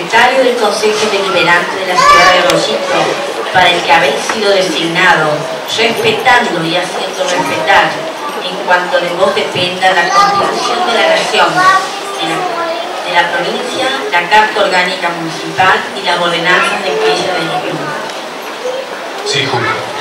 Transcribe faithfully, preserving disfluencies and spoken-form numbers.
Secretario del Consejo Deliberante de la Ciudad de Rollito, para el que habéis sido designado, respetando y haciendo respetar, en cuanto de vos dependa, la Constitución de la Nación, de la, de la provincia, la Carta Orgánica Municipal y las ordenanzas de aquella del Club. Sí, Julio.